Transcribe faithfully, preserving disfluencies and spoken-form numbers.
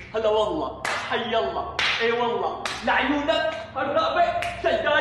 هلا والله، حي الله، اي والله، لعيونك الرابع شيال